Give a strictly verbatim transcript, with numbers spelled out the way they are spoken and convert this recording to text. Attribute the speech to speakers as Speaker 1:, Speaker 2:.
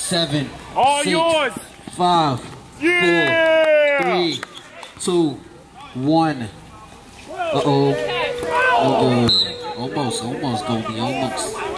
Speaker 1: seven,
Speaker 2: All
Speaker 1: six,
Speaker 2: yours.
Speaker 1: five,
Speaker 2: Yeah.
Speaker 1: four, three, two, one. Uh-oh. Uh-oh. Almost, almost, Goldie, almost.